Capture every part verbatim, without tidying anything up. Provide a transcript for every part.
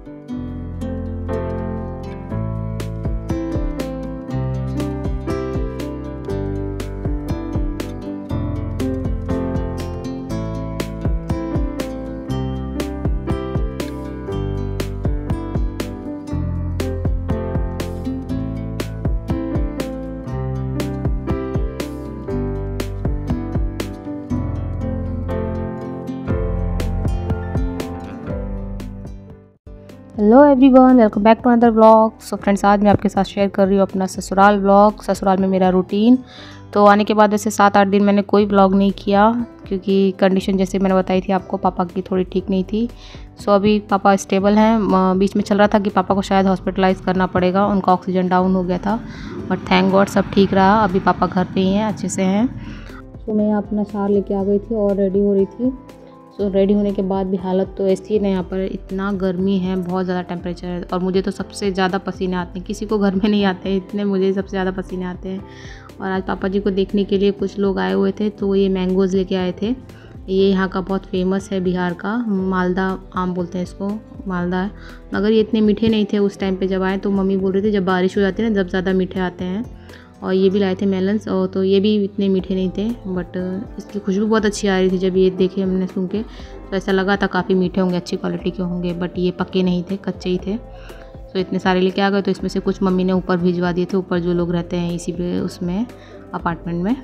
Hello everyone, welcome back to another vlog. So friends, आज मैं आपके साथ शेयर कर रही हूँ अपना ससुराल व्लॉग, ससुराल में मेरा रूटीन। तो आने के बाद वैसे सात आठ दिन मैंने कोई व्लॉग नहीं किया, क्योंकि कंडीशन जैसे मैंने बताई थी आपको, पापा की थोड़ी ठीक नहीं थी। सो अभी पापा स्टेबल हैं। बीच में चल रहा था कि पापा को शायद हॉस्पिटलाइज़ करना पड़ेगा, उनका ऑक्सीजन डाउन हो गया था, बट थैंक गॉड सब ठीक रहा। अभी पापा घर पे ही हैं, अच्छे से हैं। तो मैं यहाँ अपना शार लेके आ गई थी और रेडी हो रही थी। सो so, रेडी होने के बाद भी हालत तो ऐसी है ना, यहाँ पर इतना गर्मी है, बहुत ज़्यादा टेम्परेचर है। और मुझे तो सबसे ज़्यादा पसीने आते हैं, किसी को घर में नहीं आते हैं इतने, मुझे सबसे ज़्यादा पसीने आते हैं। और आज पापा जी को देखने के लिए कुछ लोग आए हुए थे, तो ये मैंगोज़ लेके आए थे। ये यहाँ का बहुत फेमस है, बिहार का मालदा आम बोलते हैं इसको, मालदा है। मगर ये इतने मीठे नहीं थे उस टाइम पर जब आए, तो मम्मी बोल रही थी जब बारिश हो जाती है ना, जब ज़्यादा मीठे आते हैं। और ये भी लाए थे मेलन्स, और तो ये भी इतने मीठे नहीं थे, बट इसकी खुशबू बहुत अच्छी आ रही थी। जब ये देखे हमने सुन के, तो ऐसा लगा था काफ़ी मीठे होंगे, अच्छी क्वालिटी के होंगे, बट ये पके नहीं थे, कच्चे ही थे। तो इतने सारे लेके आ गए। तो इसमें से कुछ मम्मी ने ऊपर भिजवा दिए थे, ऊपर जो लोग रहते हैं इसी पे उसमें अपार्टमेंट में।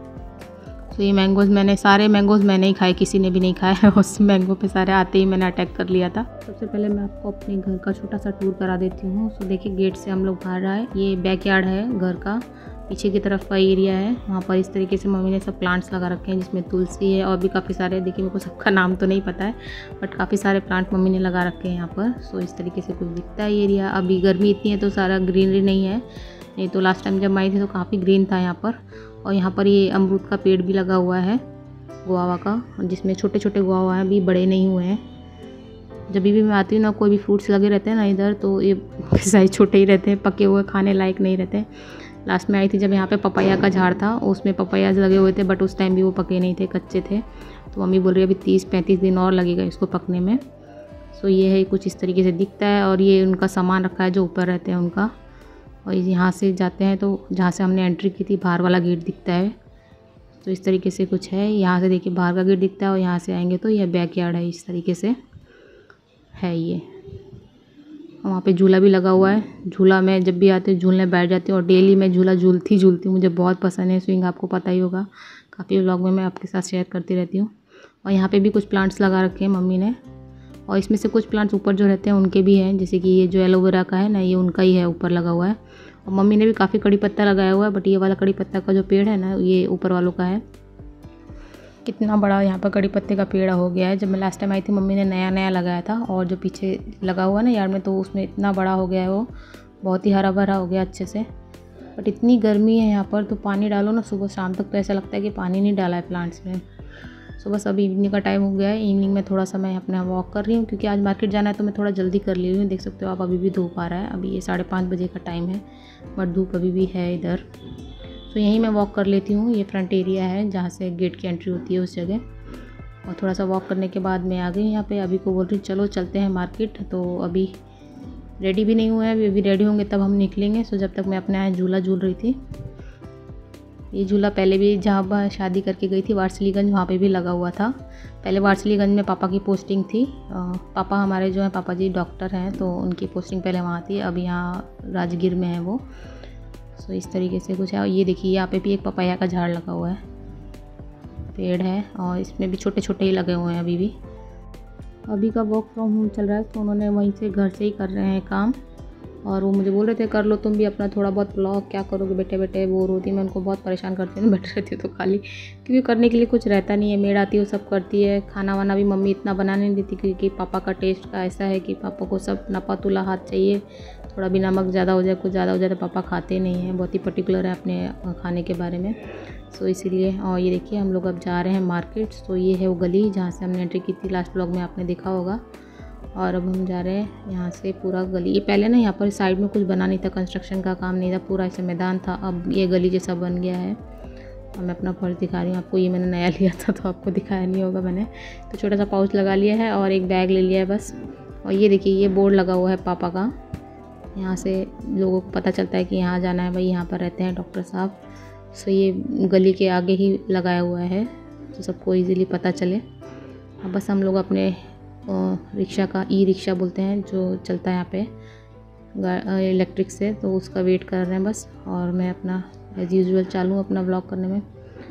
तो ये मैंगोज़ मैंने सारे मैंगोज़ मैंने ही खाए, किसी ने भी नहीं खाए। उस मैंगो पे सारे आते ही मैंने अटैक कर लिया था। सबसे पहले मैं आपको अपने घर का छोटा सा टूर करा देती हूँ। सो देखिए, गेट से हम लोग बाहर आए, ये बैकयार्ड है घर का, पीछे की तरफ का एरिया है। वहाँ पर इस तरीके से मम्मी ने सब प्लांट्स लगा रखे हैं, जिसमें तुलसी है और भी काफ़ी सारे। देखिए, मेरे को सबका नाम तो नहीं पता है, बट काफ़ी सारे प्लांट मम्मी ने लगा रखे हैं यहाँ पर। सो इस तरीके से कुछ दिखता है एरिया। अभी गर्मी इतनी है तो सारा ग्रीनरी नहीं है, नहीं तो लास्ट टाइम जब मैं आई थी तो काफ़ी ग्रीन था यहाँ पर। और यहाँ पर ये अमरूद का पेड़ भी लगा हुआ है, गुआवा का, जिसमें छोटे छोटे गुआवा हैं, अभी बड़े नहीं हुए हैं। जब भी मैं आती हूँ ना, कोई भी फ्रूट्स लगे रहते हैं ना इधर, तो ये साइज छोटे ही रहते हैं, पके हुए खाने लायक नहीं रहते। लास्ट में आई थी जब यहाँ पे पपाया का झाड़ था, उसमें पपायाज लगे हुए थे, बट उस टाइम भी वो पके नहीं थे, कच्चे थे। तो मम्मी बोल रही है अभी तीस पैंतीस दिन और लगेगा इसको पकने में। सो ये है, कुछ इस तरीके से दिखता है। और ये उनका सामान रखा है जो ऊपर रहते हैं उनका। और यहाँ से जाते हैं तो जहाँ से हमने एंट्री की थी, बाहर वाला गेट दिखता है। तो इस तरीके से कुछ है, यहाँ से देखिए बाहर का गेट दिखता है, और यहाँ से आएंगे तो यह बैकयार्ड है, इस तरीके से है ये। वहाँ पे झूला भी लगा हुआ है। झूला मैं जब भी आती हूँ झूलने बैठ जाती हूँ, और डेली मैं झूला झूलती झूलती हूँ। मुझे बहुत पसंद है स्विंग, आपको पता ही होगा, काफ़ी व्लॉग में मैं आपके साथ शेयर करती रहती हूँ। और यहाँ पे भी कुछ प्लांट्स लगा रखे हैं मम्मी ने, और इसमें से कुछ प्लांट्स ऊपर जो रहते हैं उनके भी हैं, जैसे कि ये जो एलोवेरा का है ना, ये उनका ही है, ऊपर लगा हुआ है। और मम्मी ने भी काफ़ी कड़ी पत्ता लगाया हुआ है, बट ये वाला कड़ी पत्ता का जो पेड़ है ना, ये ऊपर वालों का है। कितना बड़ा यहाँ पर कड़ी पत्ते का पेड़ हो गया है। जब मैं लास्ट टाइम आई थी मम्मी ने नया नया लगाया था, और जो पीछे लगा हुआ ना यार्ड में, तो उसमें इतना बड़ा हो गया है, वो बहुत ही हरा भरा हो गया अच्छे से। बट इतनी गर्मी है यहाँ पर, तो पानी डालो ना सुबह शाम तक, तो ऐसा लगता है कि पानी नहीं डाला है प्लांट्स में। सो बस अभी इवनिंग का टाइम हो गया है, इवनिंग में थोड़ा सा मैं अपना वॉक कर रही हूँ, क्योंकि आज मार्केट जाना है तो मैं थोड़ा जल्दी कर ली हूँ। देख सकते हो आप, अभी भी धूप आ रहा है, अभी ये साढ़े पाँच बजे का टाइम है, बट धूप अभी भी है इधर। तो यहीं मैं वॉक कर लेती हूँ। ये फ्रंट एरिया है जहाँ से गेट की एंट्री होती है, उस जगह। और थोड़ा सा वॉक करने के बाद मैं आ गई यहाँ पे। अभी को बोल रही चलो चलते हैं मार्केट, तो अभी रेडी भी नहीं हुए हैं, अभी अभी रेडी होंगे तब हम निकलेंगे। सो जब तक मैं अपने यहाँ झूला झूल रही थी। ये झूला पहले भी जहाँ शादी करके गई थी वारसलीगंज, वहाँ पे भी लगा हुआ था। पहले वारसलीगंज में पापा की पोस्टिंग थी। पापा हमारे जो हैं, पापा जी डॉक्टर हैं, तो उनकी पोस्टिंग पहले वहाँ थी, अब यहाँ राजगीर में है वो। सो इस तरीके से कुछ है। और ये देखिए, यहाँ पे भी एक पपाया का झाड़ लगा हुआ है, पेड़ है, और इसमें भी छोटे छोटे ही लगे हुए हैं अभी भी। अभी का वर्क फ्रॉम होम चल रहा है, तो उन्होंने वहीं से घर से ही कर रहे हैं काम। और वो मुझे बोल रहे थे कर लो तुम भी अपना थोड़ा बहुत ब्लॉग, क्या करोगे बैठे बैठे, बोर होती है। मैं उनको बहुत परेशान करती हूँ, बैठे रहती हूँ तो खाली, क्योंकि करने के लिए कुछ रहता नहीं है। मेड आती है वो सब करती है, खाना वाना भी मम्मी इतना बना नहीं देती, क्योंकि पापा का टेस्ट का ऐसा है कि पापा को सब नपा तुला हाथ चाहिए। थोड़ा भी नमक ज़्यादा हो जाए, कुछ ज़्यादा हो जाए तो पापा खाते नहीं हैं, बहुत ही पर्टिकुलर है अपने खाने के बारे में। सो इसीलिए। और ये देखिए, हम लोग अब जा रहे हैं मार्केट। तो ये है वो गली जहाँ से हमने एंट्री की थी, लास्ट ब्लॉग में आपने देखा होगा। और अब हम जा रहे हैं यहाँ से पूरा गली। ये पहले ना यहाँ पर साइड में कुछ बना नहीं था, कंस्ट्रक्शन का काम नहीं था, पूरा ऐसे मैदान था। अब ये गली जैसा बन गया है। और मैं अपना पर्स दिखा रही हूँ आपको, ये मैंने नया लिया था तो आपको दिखाया नहीं होगा मैंने। तो छोटा सा पाउच लगा लिया है और एक बैग ले लिया है बस। और ये देखिए ये बोर्ड लगा हुआ है पापा का, यहाँ से लोगों को पता चलता है कि यहाँ जाना है, भाई यहाँ पर रहते हैं डॉक्टर साहब। सो ये गली के आगे ही लगाया हुआ है तो सबको इजीली पता चले। अब बस हम लोग अपने रिक्शा का, ई रिक्शा बोलते हैं जो चलता है यहाँ पे इलेक्ट्रिक से, तो उसका वेट कर रहे हैं बस। और मैं अपना एज़ यूजुअल चालू अपना व्लॉग करने में।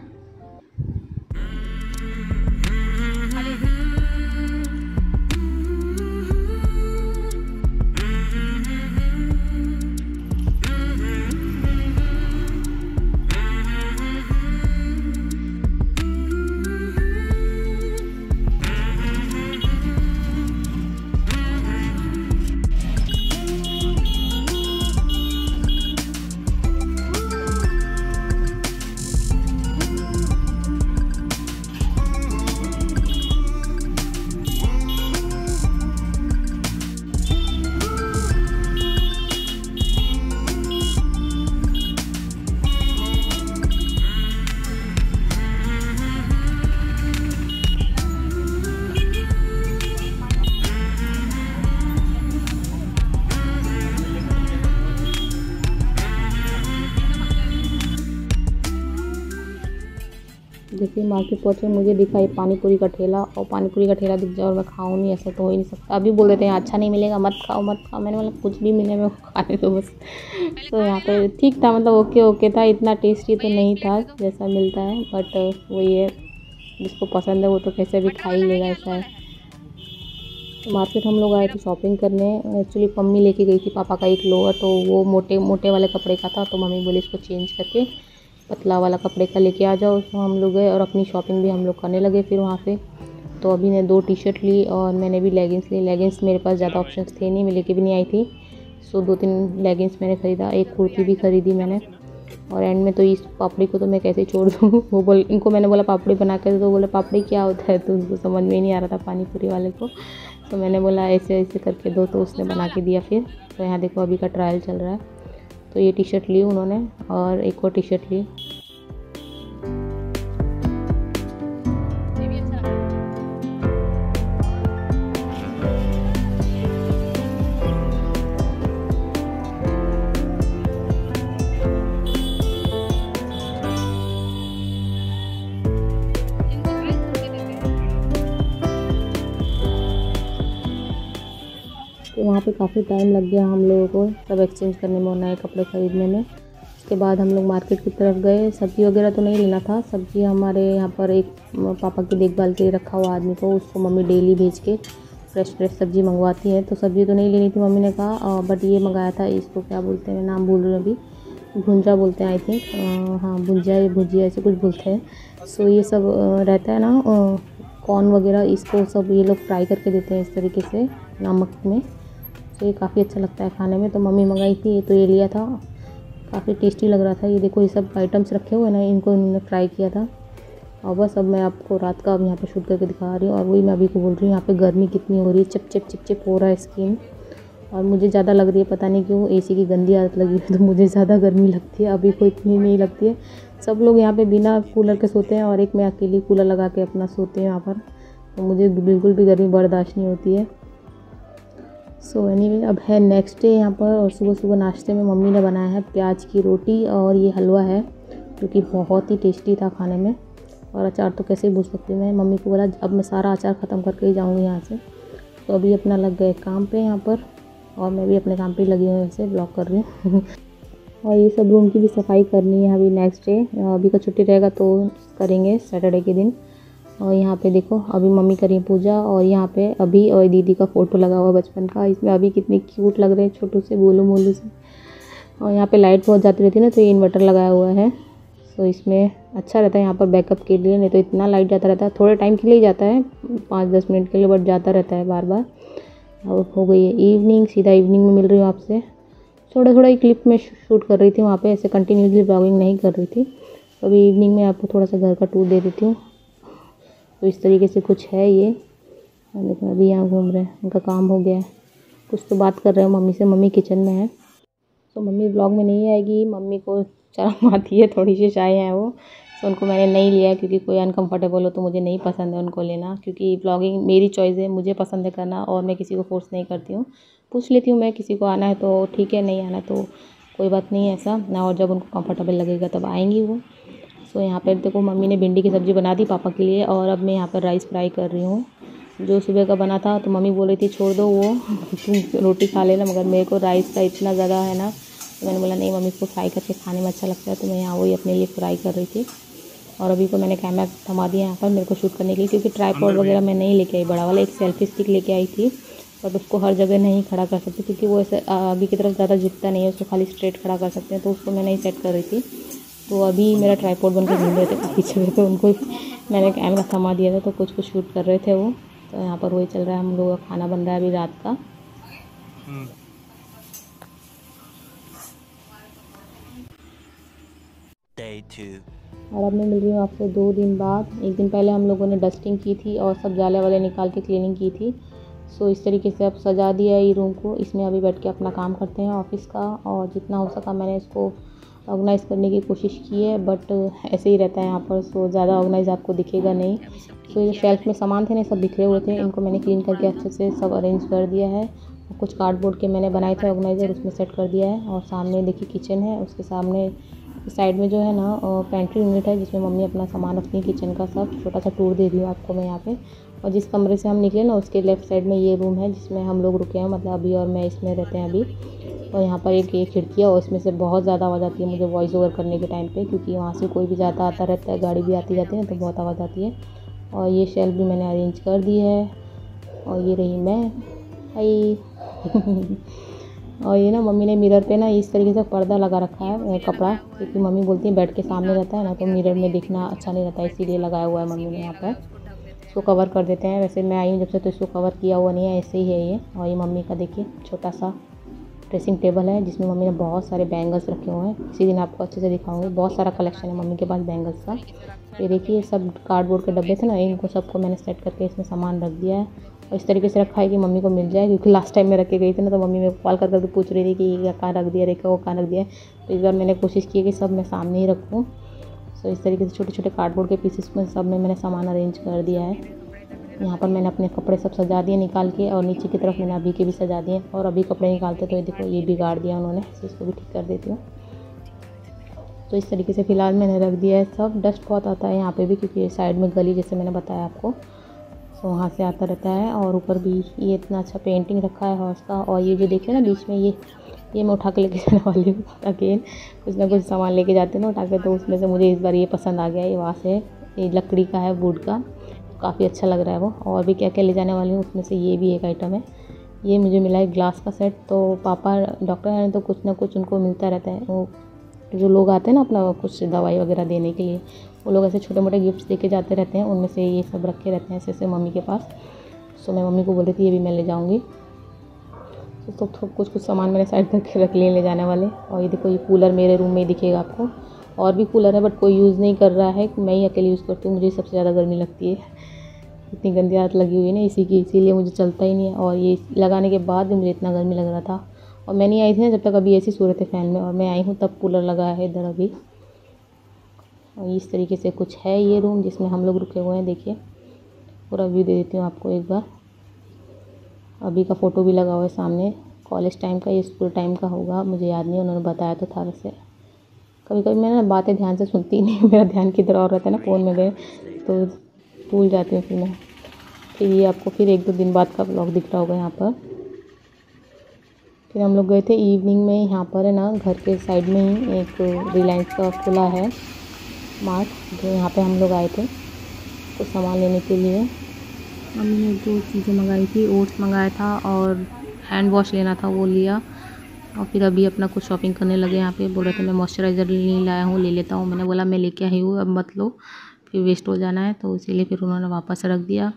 देखिए मार्केट पहुँचे, मुझे दिखाई पानी पूरी का ठेला, और पानी पूरी का ठेला दिख जाए और मैं खाऊं नहीं, ऐसा तो हो ही नहीं सकता। अभी बोल देते हैं अच्छा नहीं मिलेगा, मत खाओ मत खाओ। मैंने बोला कुछ भी मिले मैं खाने दो बस। तो यहाँ पे ठीक था, मतलब ओके ओके था, इतना टेस्टी तो नहीं था जैसा मिलता है, बट वही है जिसको पसंद है वो तो कैसे भी खा ही लेगा, ऐसा है। तो मार्केट हम लोग आए थे शॉपिंग करने। एक्चुअली मम्मी लेके गई थी पापा का एक लोअर, तो वो मोटे मोटे वाले कपड़े का था, तो मम्मी बोली इसको चेंज करके पतला वाला कपड़े का लेके आ जाओ। तो हम लोग गए और अपनी शॉपिंग भी हम लोग करने लगे फिर वहाँ पे। तो अभी ने दो टी शर्ट ली और मैंने भी लेगिंग्स ली। लेगिंग्स मेरे पास ज़्यादा ऑप्शंस थे नहीं, मैं लेके भी नहीं आई थी। सो दो तीन लेगिंग्स मैंने ख़रीदा, एक कुर्ती भी ख़रीदी मैंने। और एंड में तो इस पापड़ी को तो मैं कैसे छोड़ दूँ। वो बोल इनको मैंने बोला पापड़ी बना के, तो बोले पापड़ी क्या होता है, तो उसको समझ में ही नहीं आ रहा था पानी पूरी वाले को। तो मैंने बोला ऐसे ऐसे करके दो, तो उसने बना के दिया फिर। तो यहाँ देखो अभी का ट्रायल चल रहा है। तो ये टी शर्ट ली उन्होंने और एक और टी शर्ट ली। तो वहाँ पे काफ़ी टाइम लग गया हम लोगों को सब एक्सचेंज करने में और नए कपड़े ख़रीदने में। उसके बाद हम लोग मार्केट की तरफ गए। सब्ज़ी वगैरह तो नहीं लेना था, सब्ज़ी हमारे यहाँ पर एक पापा की देखभाल के लिए रखा हुआ आदमी को, उसको मम्मी डेली भेज के फ्रेश फ्रेश सब्ज़ी मंगवाती है। तो सब्ज़ी तो नहीं लेनी थी मम्मी ने कहा, बट ये मंगाया था, इसको क्या बोलते हैं, मैं नाम भूल रही हूँ अभी, भुंजा बोलते हैं आई थिंक, हाँ भुंजा या भुजिया ऐसे कुछ बोलते हैं। सो ये सब रहता है ना कॉर्न वगैरह, इसको सब ये लोग फ्राई करके देते हैं इस तरीके से नमक में। तो ये काफ़ी अच्छा लगता है खाने में। तो मम्मी मंगाई थी, तो ये लिया था, काफ़ी टेस्टी लग रहा था। ये देखो ये सब आइटम्स रखे हुए हैं ना, इनको इन्होंने फ्राई किया था। और बस अब मैं आपको रात का अब यहाँ पे शूट करके दिखा रही हूँ। और वही मैं अभी को बोल रही हूँ, यहाँ पे गर्मी कितनी हो रही है, चिप चिप चिप चिप हो रहा है स्किन। और मुझे ज़्यादा लग रही है, पता नहीं क्यों, एसी की गंदी आदत लगी है, तो मुझे ज़्यादा गर्मी लगती है। अभी को इतनी नहीं लगती है। सब लोग यहाँ पे बिना कूलर के सोते हैं और एक मैं अकेली कूलर लगा के अपना सोते हैं यहाँ पर। तो मुझे बिल्कुल भी गर्मी बर्दाश्त नहीं होती है। सो एनीवे अब है नेक्स्ट डे यहाँ पर, और सुबह सुबह नाश्ते में मम्मी ने बनाया है प्याज की रोटी और ये हलवा है, जो कि बहुत ही टेस्टी था खाने में। और अचार तो कैसे ही भूल सकती हूँ मैं। मम्मी को बोला अब मैं सारा अचार ख़त्म करके ही जाऊँगी यहाँ से। तो अभी अपना लग गए काम पे यहाँ पर, और मैं भी अपने काम पे लगी हूँ, ऐसे ब्लॉग कर रही हूँ। और ये सब रूम की भी सफाई करनी है अभी नेक्स्ट डे। अभी का छुट्टी रहेगा तो करेंगे सैटरडे के दिन। और यहाँ पे देखो अभी मम्मी करी पूजा, और यहाँ पे अभी और दीदी का फ़ोटो लगा हुआ बचपन का। इसमें अभी कितने क्यूट लग रहे हैं, छोटू से गोलू मोलू से। और यहाँ पे लाइट बहुत जाती रहती है ना, तो ये इन्वर्टर लगाया हुआ है। तो इसमें अच्छा रहता है यहाँ पर बैकअप के लिए, नहीं तो इतना लाइट जाता रहता है। थोड़े टाइम के लिए जाता है, पाँच दस मिनट के लिए, बट जाता रहता है बार बार। अब हो गई है इवनिंग, सीधा इवनिंग में मिल रही हूँ आपसे। थोड़ा थोड़ा एक क्लिप में शूट कर रही थी वहाँ पे, ऐसे कंटिन्यूसली ब्लॉगिंग नहीं कर रही थी। तो अभी इवनिंग में आपको थोड़ा सा घर का टूर दे देती हूँ। तो इस तरीके से कुछ है ये। लेकिन अभी यहाँ घूम रहे हैं, उनका काम हो गया है। कुछ तो बात कर रहे हैं मम्मी से, मम्मी किचन में है। तो मम्मी ब्लॉग में नहीं आएगी, मम्मी को शर्म आती है थोड़ी सी, शाय है वो। तो उनको मैंने नहीं लिया क्योंकि कोई अनकंफर्टेबल हो तो मुझे नहीं पसंद है उनको लेना, क्योंकि ब्लॉगिंग मेरी चॉइस है, मुझे पसंद है करना और मैं किसी को फोर्स नहीं करती हूँ। पूछ लेती हूँ मैं, किसी को आना है तो ठीक है, नहीं आना तो कोई बात नहीं है ऐसा ना, और जब उनको कंफर्टेबल लगेगा तब आएंगी वो। सो यहाँ पर देखो मम्मी ने भिंडी की सब्ज़ी बना दी पापा के लिए, और अब मैं यहाँ पर राइस फ्राई कर रही हूँ। जो सुबह का बना था तो मम्मी बोल रही थी छोड़ दो वो तुम रोटी खा लेना, मगर मेरे को राइस का इतना ज़्यादा है ना, तो मैंने बोला नहीं मम्मी, इसको फ्राई करके खाने में अच्छा लगता है, तो मैं यहाँ वही अपने लिए फ्राई कर रही थी। और अभी को मैंने कैमरा थमा दिया यहाँ पर मेरे को शूट करने के लिए, क्योंकि ट्राइपॉड वगैरह मैं नहीं लेके आई, बड़ा वाला एक सेल्फी स्टिक लेके आई थी, बट उसको हर जगह नहीं खड़ा कर सकते क्योंकि वो ऐसे आगे की तरफ ज़्यादा झुकता नहीं है, उसको खाली स्ट्रेट खड़ा कर सकते हैं, तो उसको मैं नहीं सेट कर रही थी। तो अभी मेरा ट्राइपॉड बन के घूम रहे थे काफ़ी जगह, तो उनको मैंने कैमरा थमा दिया था, तो कुछ कुछ शूट कर रहे थे वो। तो यहाँ पर वही चल रहा है, हम लोगों का खाना बन रहा है अभी रात का। और अब मैं मिल रही हूँ आपसे दो दिन बाद। एक दिन पहले हम लोगों ने डस्टिंग की थी और सब जाले वाले निकाल के क्लीनिंग की थी। सो इस तरीके से अब सजा दिया है ये रूम को, इसमें अभी बैठ के अपना काम करते हैं ऑफिस का, और जितना हो सका मैंने इसको ऑर्गेनाइज़ करने की कोशिश की है, बट ऐसे ही रहता है यहाँ पर। सो ज़्यादा ऑर्गेनाइज आपको दिखेगा नहीं। सो ये शेल्फ में सामान थे ना, सब बिखरे हुए थे, इनको मैंने क्लीन करके अच्छे से सब अरेंज कर दिया है। कुछ कार्डबोर्ड के मैंने बनाए थे ऑर्गेनाइज़र, उसमें सेट कर दिया है। और सामने देखिए किचन है, उसके सामने साइड में जो है ना पेंट्री यूनिट है, जिसमें मम्मी अपना सामान रखती है किचन का। सब छोटा सा टूर दे रही हूँ आपको मैं यहाँ पे। और जिस कमरे से हम निकले ना, उसके लेफ़्ट साइड में ये रूम है जिसमें हम लोग रुके हैं, मतलब अभी और मैं इसमें रहते हैं अभी। और यहाँ पर एक ये खिड़की है और इसमें से बहुत ज़्यादा आवाज़ आती है मुझे वॉइस ओवर करने के टाइम पे, क्योंकि वहाँ से कोई भी जाता आता रहता है, गाड़ी भी आती जाती है, तो बहुत आवाज़ आती है। और ये शेल्फ भी मैंने अरेंज कर दी है। और ये रही मैं, हाय और ये ना मम्मी ने मिरर पे ना इस तरीके से पर्दा लगा रखा है कपड़ा, क्योंकि मम्मी बोलती है बेड के सामने रहता है ना, तो मिरर में दिखना अच्छा नहीं रहता है, इसीलिए लगाया हुआ है मम्मी ने यहाँ पर। इसको कवर कर देते हैं। वैसे मैं आई हूँ जब से तो इसको कवर किया हुआ नहीं है, ऐसे ही है ये। और ये मम्मी का देखिए छोटा सा ड्रेसिंग टेबल है, जिसमें मम्मी ने बहुत सारे बैंगल्स रखे हुए हैं। इसी दिन आपको अच्छे से दिखाऊंगी, बहुत सारा कलेक्शन है मम्मी के पास बैंगल्स का। ये देखिए सब कार्डबोर्ड के डब्बे थे ना, इनको सबको मैंने सेट करके इसमें सामान रख दिया है, और इस तरीके से रखा है कि मम्मी को मिल जाए, क्योंकि लास्ट टाइम मैं रख के गई थी ना, तो मम्मी मेरे को कॉल कर करके पूछ रही थी कि ये कहाँ रख दिया, रेखा वो कहाँ रख दिया। तो इस बार मैंने कोशिश की कि सब मैं सामने ही रखूँ। सो इस तरीके से छोटे छोटे कार्डबोर्ड के पीसेस में सब में मैंने सामान अरेंज कर दिया है। यहाँ पर मैंने अपने कपड़े सब सजा दिए निकाल के, और नीचे की तरफ मैंने अभी के भी सजा दिए। और अभी कपड़े निकालते तो ये देखो ये बिगाड़ दिया उन्होंने, तो इसको भी ठीक कर देती हूँ। तो इस तरीके से फ़िलहाल मैंने रख दिया है सब। डस्ट बहुत आता है यहाँ पे भी, क्योंकि साइड में गली जैसे मैंने बताया आपको, तो वहाँ से आता रहता है। और ऊपर भी ये इतना अच्छा पेंटिंग रखा है हॉर्स का। और ये जो देखिए ना बीच में, ये ये मैं उठा के लेके जाने वाली हूँ अगेन, कुछ ना कुछ सामान लेके जाते हैं ना उठा के, तो उसमें से मुझे इस बार ये पसंद आ गया। ये वहाँ से ये लकड़ी का है, वुड का, काफ़ी अच्छा लग रहा है वो। और भी क्या क्या ले जाने वाली हूँ, उसमें से ये भी एक आइटम है। ये मुझे मिला है ग्लास का सेट। तो पापा डॉक्टर हैं तो कुछ ना कुछ उनको मिलता रहता है। वो जो लोग आते हैं ना अपना कुछ दवाई वगैरह देने के लिए, वो लोग ऐसे छोटे मोटे गिफ्ट्स दे के जाते रहते हैं, उनमें से ये सब रखे रहते हैं ऐसे ऐसे मम्मी के पास। सो मैं मम्मी को बोल रही थी ये भी मैं ले जाऊँगी। तो, तो कुछ कुछ सामान मैंने साइड करके रख लिए ले जाने वाले। और ये देखो ये कूलर मेरे रूम में ही दिखेगा आपको, और भी कूलर है बट कोई यूज़ नहीं कर रहा है, मैं ही अकेले यूज़ करती हूँ। मुझे सबसे ज़्यादा गर्मी लगती है, इतनी गंदी आदत लगी हुई है ना इसी की, इसीलिए मुझे चलता ही नहीं है। और ये लगाने के बाद भी मुझे इतना गर्मी लग रहा था। और मैं नहीं आई थी ना जब तक, अभी ऐसे सो रहे थे फ़ैन में, और मैं आई हूँ तब कूलर लगा है इधर अभी। और इस तरीके से कुछ है ये रूम जिसमें हम लोग रुके हुए हैं। देखिए पूरा व्यू दे देती हूँ आपको एक बार। अभी का फ़ोटो भी लगा हुआ है सामने, कॉलेज टाइम का, ये स्कूल टाइम का होगा, मुझे याद नहीं, उन्होंने बताया तो था। वैसे कभी कभी मैं ना बातें ध्यान से सुनती नहीं, मेरा ध्यान किधर और रहता है ना, फ़ोन में गए तो भूल जाती हूँ फिर मैं। फिर ये आपको फिर एक दो दिन बाद का ब्लॉग दिख रहा होगा यहाँ पर। फिर हम लोग गए थे इवनिंग में, यहाँ पर है ना घर के साइड में ही एक रिलायंस का खुला है मार्ट, जो यहाँ पे हम लोग आए थे कुछ सामान लेने के लिए। मम्मी ने दो चीज़ें मंगाई थी, ओट्स मंगाया था और हैंड वॉश लेना था, वो लिया। और फिर अभी अपना कुछ शॉपिंग करने लगे। यहाँ पे बोल रहे थे मैं मॉइस्चराइज़र नहीं लाया हूँ, ले लेता हूँ। मैंने बोला मैं लेके आई हूँ, अब मत लो, फिर वेस्ट हो जाना है, तो इसीलिए फिर उन्होंने वापस रख दिया।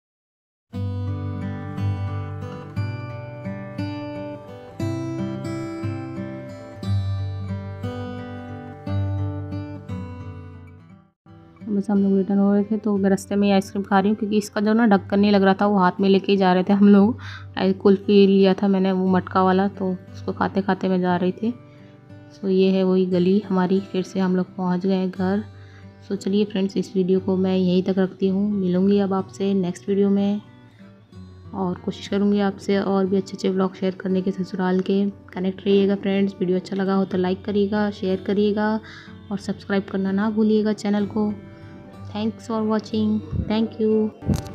बस हम लोग रिटर्न हो रहे थे, तो मैं रास्ते में आइसक्रीम खा रही हूँ, क्योंकि इसका जो ना ढक्कन नहीं लग रहा था, वो हाथ में लेके ही जा रहे थे हम लोग। कुल्फ़ी लिया था मैंने वो मटका वाला, तो उसको खाते खाते मैं जा रही थी। सो ये है वही गली हमारी। फिर से हम लोग पहुँच गए घर। सो चलिए फ्रेंड्स, इस वीडियो को मैं यहीं तक रखती हूँ। मिलूँगी अब आपसे नेक्स्ट वीडियो में, और कोशिश करूँगी आपसे और भी अच्छे अच्छे व्लॉग शेयर करने के ससुराल के। कनेक्ट रहिएगा फ्रेंड्स। वीडियो अच्छा लगा हो तो लाइक करिएगा, शेयर करिएगा और सब्सक्राइब करना ना भूलिएगा चैनल को। Thanks for watching. Thank you.